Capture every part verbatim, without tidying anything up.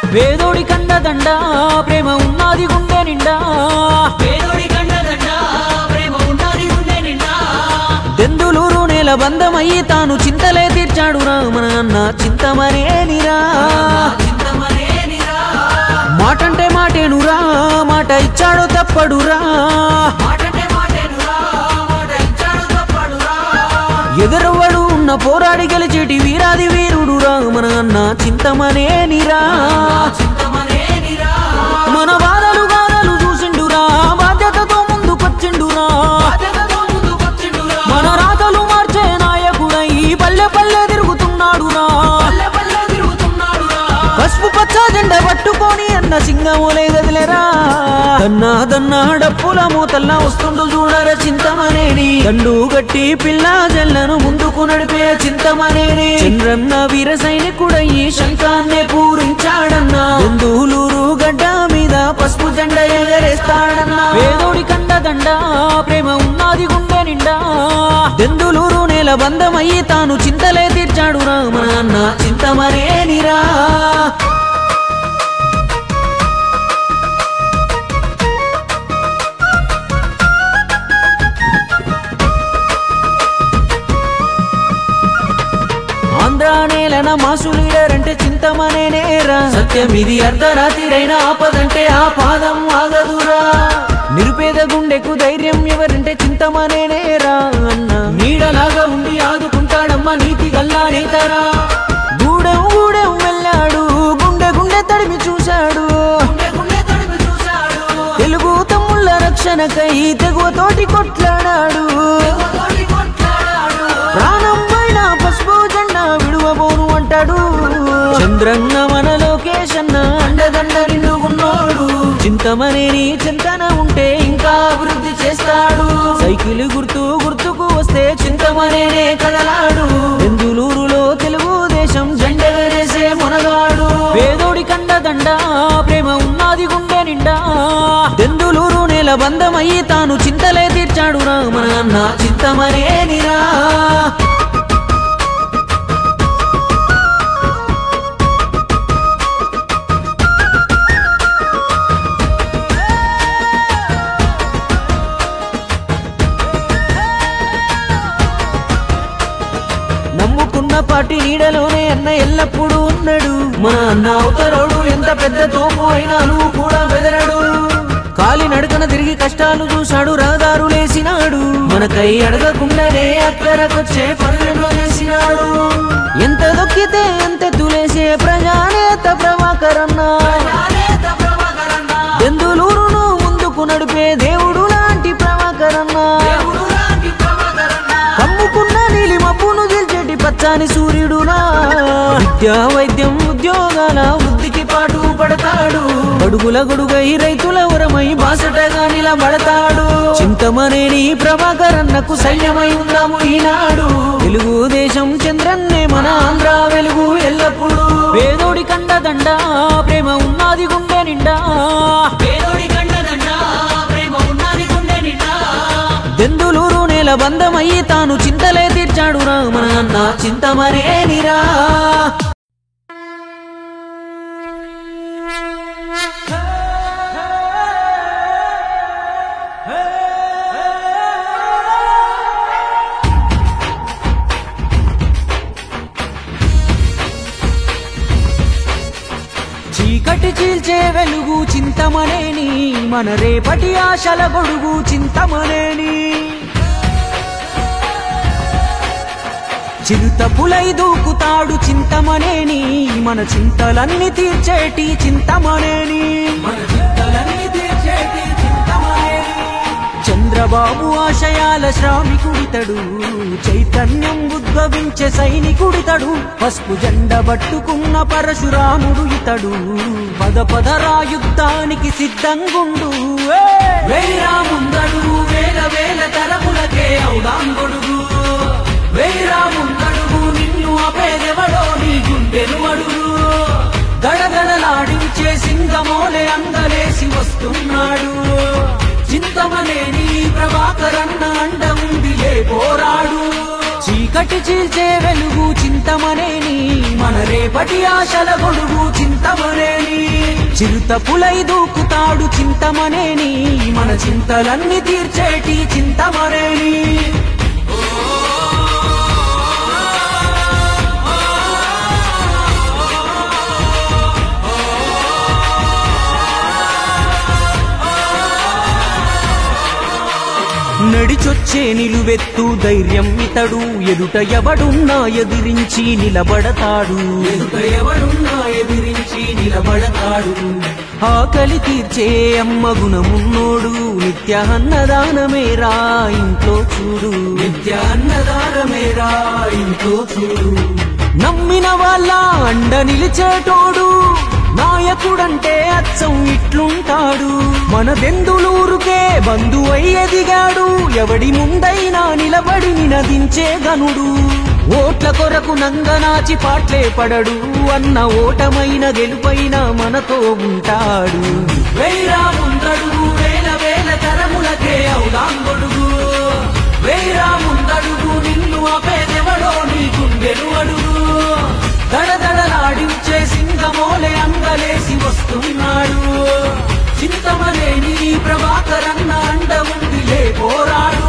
వేదోడి కండదండ ప్రేమ ఉన్నది గుండె నిండా వేదోడి కండదండ ప్రేమ ఉన్నది గుండె నిండా దెందులూరు నేల బంధమయ్యి తాను చింతలే తీర్చాడు రా మన అన్న చింతమనేనిరా మాటంటే మాటేనురా మాట ఇచ్చాడు తప్పడురా ఎదురవ్వడు ఉన్న పోరాడి గెలిచేటి వీరాది వీరుడురా మన అన్న చింతమనేనిరా మన బాధలు గాథలు చూసిండురా బాధ్యతతో ముందుకొచ్చిండురా మన రాతలు మార్చే నాయకుడై పల్లె పల్లె తిరుగుతున్నాడురా పసుపు పచ్చ జెండ పట్టుకొని అన్న సింగమోలే గదిలేరా దన్నా దన్నా డప్పుల మూతల్లా వస్తుండు చూడర చింతమనేని దండు గట్టి పిల్ల జల్లను ముందుకు నడిపే చింతమనేని చంద్రన్న వీర సైనికుడయ్యి శంఖాన్నే పూరించాడన్నా దెందులూరు గడ్డ మీద పసుపు జెండ ఎగరేస్తాడన్నా వేదోడి కండదండ ప్రేమ ఉన్నది గుండె నిండా దెందులూరు నేల బంధమయ్యి తాను చింతలే తీర్చాడు రా మన అన్న చింతమనేనిరా ఆంధ్ర నేలన మాసు లీడర్ అంటే చింతమనేనేరా సత్యం ఇది అర్ధరాత్రిరైన ఆపదంటే ఆ పాదం ఆగదురా నిరుపేద గుండెకు ధైర్యం ఎవరంటే చింతమనేనేరా అన్న నీడలాగా ఉండి ఆదుకుంటాడమ్మ నీతి గల్లా నేతరా గూడెం గూడెం వెళ్ళాడు గుండె గుండె తడిమి చూశాడు తెలుగు తమ్ముళ్ళ రక్షణకై తెగువతోటి కొట్లాడాడు ప్రాణం పైన పసుపు జెండా విడువబోను అంటాడు చంద్రన్న మన లోకేశన్న అండదండ నిండుకున్నాడు చింతమనేని చింతన ఉంటే ఇంకా అభివృద్ధి చేస్తాడు సైకిల్ గుర్తు గుర్తుకు వస్తే చింతమనేనే కదలాడు దెందులూరులో తెలుగుదేశం జెండ వేసే మునగాడు వేదోడి కండదండ ప్రేమ ఉన్నది గుండె నిండా దెందులూరు నేల బంధమయ్యి తాను చింతలే తీర్చాడు రా మన అన్న చింతమనేనిరా నమ్ముకున్న పార్టీ నీడలోనే అన్న ఎల్లప్పుడూ ఉన్నాడు మన అన్న అవతరోడు ఎంత పెద్ద తోపు అయినా నువ్వు కూడా బెదరడు కాలి నడకన తిరిగి కష్టాలు చూశాడు రహదారులేసినాడు మనకై అడగకుండానే అక్కరకొచ్చే పనులు చేసినాడు ఎంత దొక్కితే ఎంత తులేసే ప్రజానేత ప్రభాకరన్న దెందులూరును ముందుకు నడిపే దేవుడు లాంటి ప్రభాకరన్న కమ్ముకున్న నీలి మబ్బును గెలిచేటి పచ్చాని సూర్యుడునా విద్యా వైద్యం ఉద్యోగాల వృద్ధికి పాటు పడతాడు గడుగుల గొడుగై రైతుల వరమై బాసటగా నిలబడతాడు చింతమనేని ప్రభాకరన్నకు సైన్యమై ఉందాము ఈనాడు తెలుగుదేశం చంద్రన్నే మన ఆంధ్ర వెలుగు ఎల్లప్పుడు వేదోడి కండదండ ప్రేమ ఉన్నది గుండె నిండా వేదోడి కండదండ ప్రేమ ఉన్నది గుండె నిండా దెందులూరు నేల బంధమయ్యి తాను చింతలే తీర్చాడు రా మన అన్న చింతమనేనిరా చీకటి చీల్చే వెలుగు చింతమనేని మన రేపటి ఆశల గొడుగు చింతమనేని చిరుత పులై దూకుతాడు చింతమనేని మన చింతలన్నీ తీర్చేటి చింతమనేని మన చింతలన్నీ తీర్చేటి చింతమనేని చంద్రబాబు ఆశయాల శ్రామికుడితడు చైతన్యం ఉద్భవించే సైనికుడితడు పసుపు జెండ పట్టుకున్న పరశురాముడు ఇతడు పద పదరా యుద్ధానికి సిద్ధంగుండు వేరాముందడు వేల వేల తరములకే ఔదాంగొడుగు వేరాముందడుగు నిన్ను అపేదెవడో నీ గుండెను అడుగు గడగడలాడించే సింగమోలే అందలేసి వస్తున్నాడు చింతమనేని ప్రభాకరన్న అండ ఉంది ఏ పోరాడు చీకటి చీల్చే వెలుగు చింతమనేని మన రేపటి ఆశల గొడుగు చింతమనేని చిరుత పులై దూకుతాడు చింతమనేని మన చింతలన్నీ తీర్చేటి చింతమనేని నడిచొచ్చే నిలువెత్తు ధైర్యం ఇతడు ఎదుట ఎవడున్నా ఎదిరించి నిలబడతాడు ఎదుట ఎవడున్నా ఎదిరించి నిలబడతాడు ఆకలి తీర్చే అమ్మ గుణమున్నోడు నిత్య అన్నదానమేరా ఇంట్లో చూడు నిత్య అన్నదానమేరా ఇంట్లో చూడు నమ్మిన వాళ్ళ అండ నిలిచేటోడు నాయకుడంటే అచ్చం ఇట్లుంటాడు మన బెందులూరుకే బంధువై ఎదిగాడు ఎవడి ముందైనా నిలబడి నినదించే గనుడు ఓట్ల కొరకు నంగనాచి పాట్లే పడడు అన్న ఓటమైన గెలుపైన మనతో ఉంటాడు వేరా ముందడుగు వేల వేల తరములకే అవుదాంగొడుగు వేరా ముందడుగు నిన్ను ఆపేదెవడో నీ గుండెలు అడుగు దడదడలాడించే సింగమోలే అంగలేసి వస్తున్నాడు చింతమనేని ప్రభాకరన్న అండ ఉందిలే పోరాడు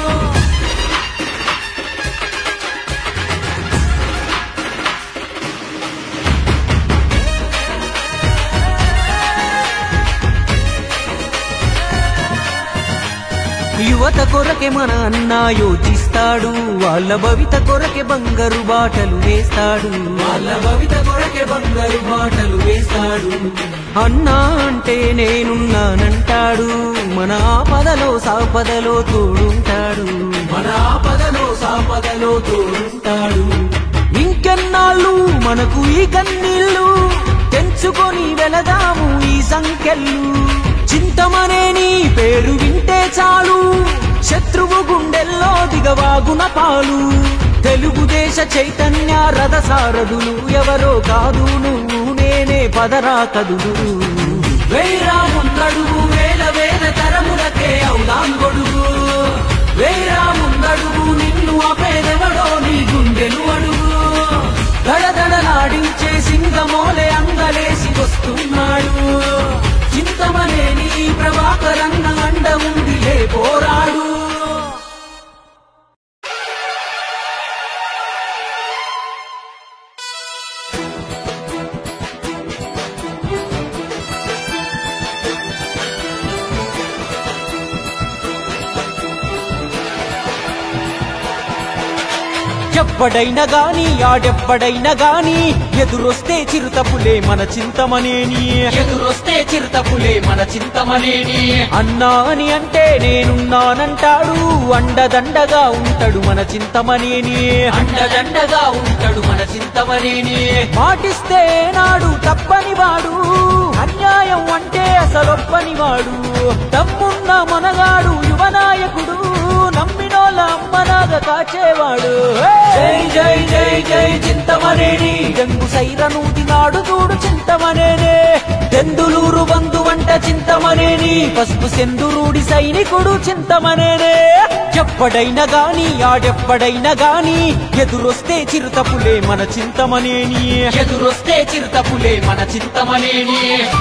యువత కొరకే మన అన్న యోచిస్తాడు వాళ్ళ భవిత కొరకే బంగారు బాటలు వేస్తాడు వాళ్ళ భవిత కొరకే బంగారు బాటలు వేస్తాడు అన్నా అంటే నేనున్నానంటాడు మన ఆపదలో సాపదలో తోడుంటాడు మన ఆపదలో సాపదలో తోడుంటాడు ఇంకెన్నాళ్ళు మనకు ఈ కన్నీళ్ళు తెంచుకొని వెళదాము ఈ సంఖ్యలు చింతమనేని పేరు వింటే చాలు శత్రువు గుండెల్లో దిగవాగున పాలు తెలుగుదేశ చైతన్య రథ సారథులు ఎవరో కాదు నువ్వు నేనే పదరా కదులు వేరా ముందడుగు వేల వేల తరములకే అవుదాంగొడుగు వేరా ముందడుగు నిన్ను ఆపేదెవడో నీ గుండెలు అడుగు దడదడలాడించే సింగమోలే అంగలేసి వస్తున్నాడు చింతమనేని ప్రభాకరన్న అండ ఉందిలే పోరాడు ఎవ్వడైనా గాని ఆడెవ్వడైనా గాని ఎదురొస్తే చిరుతపులే మన చింతమనేని ఎదురొస్తే చిరుతపులే మన చింతమనేని అన్నా అని అంటే నేనున్నానంటాడు అండదండగా ఉంటాడు మన చింతమనేని అండదండగా ఉంటాడు మన చింతమనేని మాటిస్తే నాడు తప్పని వాడు అన్యాయం అంటే అసలొప్పని వాడు తమ్మున్న మనగాడు యువనాయకుడు నమ్మినోళ్ళ అమ్మనాగ కాచేవాడు జై జై జై జై చింతమనేని జంగు సైరనూది నాడు చూడు చింతమనేనే దెందులూరు బంధు వంట చింతమనేని పసుపు సెందురూడి సైనికుడు చింతమనేనే ఎవ్వడైనా గాని ఆడెవ్వడైనా గాని ఎదురొస్తే చిరుతపులే మన చింతమనేని ఎదురొస్తే చిరుతపులే మన చింతమనేని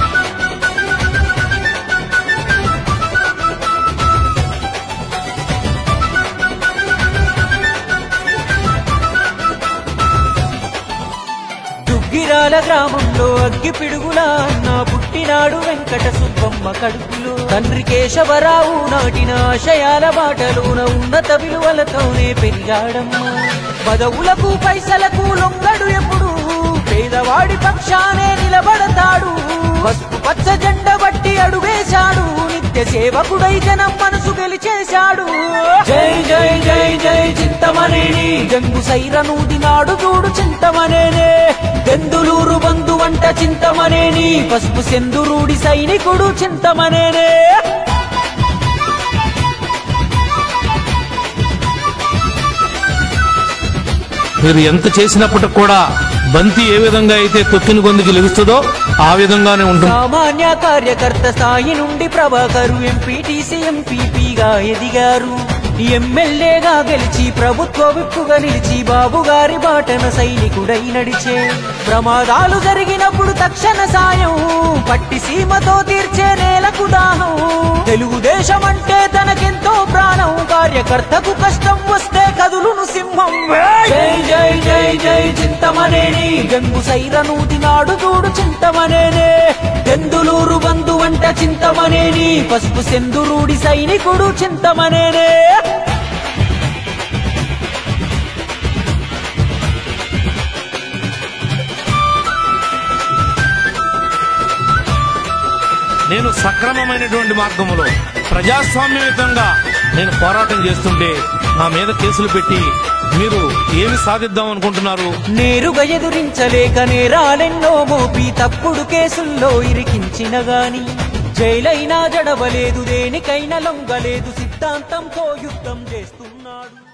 గిరాల గ్రామంలో అగ్గి పిడుగులా అన్న పుట్టినాడు వెంకట సుబ్బమ్మ కడుపులో తండ్రి కేశవరావు నాటిన ఆశయాల బాటలోన ఉన్నత విలువలతోనే పెరిగాడమ్మా పదవులకు పైసలకు లొంగడు ఎప్పుడు పేదవాడి పక్షానే నిలబడతాడు పసుపు పచ్చ జెండ బట్టి అడుగేశాడు నిత్య సేవకుడై జనం మనసు గెలిచేశాడు జై జై జై జై చింతమనేని జంగు సైరనూది నాడు చూడు చింతమనేనే దెందులూరు బంధు వంట చింతమనేని పసుపు సెందురూడి సైనికుడు చింతమనేనే మీరు ఎంత చేసినప్పటికి కూడా బంతి ఏ విధంగా అయితే తొక్కిన గొంతుకి లెగుస్తుందో ఆ విధంగానే ఉంటుంది. సామాన్య కార్యకర్త స్థాయి నుండి ప్రభాకరు ఎంపీటీసీ ఎంపీపీగా ఎదిగారు. ఎమ్మెల్యేగా గెలిచి ప్రభుత్వ విప్పుగా నిలిచి బాబుగారి బాటన సైనికుడై నడిచే ప్రమాదాలు జరిగినప్పుడు తక్షణ సాయం పట్టి సీమతో తీర్చే నేలకు దాహం తెలుగుదేశం అంటే తనకెంతో ప్రాణం కార్యకర్తకు కష్టం వస్తే కదులును సింహం జై జై జై జై చింతమనేని గంగు సైరనూతి నాడు చూడు చింతమనేనే దెందులూరు బంధు వంట చింతమనేని పసుపు సెందురూడి సైనికుడు చింతమనేనే నేను సక్రమమైనటువంటి మార్గంలో ప్రజాస్వామ్యయుతంగా నేను పోరాటం చేస్తుంటే నా మీద కేసులు పెట్టి మీరు ఏమి సాధిద్దాం అనుకుంటున్నారు? నేరుగా ఎదురించలేక నేరాలెన్నో మోపి తప్పుడు కేసుల్లో ఇరికించిన గాని జైలైనా జడవలేదు దేనికైనా లొంగలేదు సిద్ధాంతంతో యుద్ధం చేస్తున్నాడు.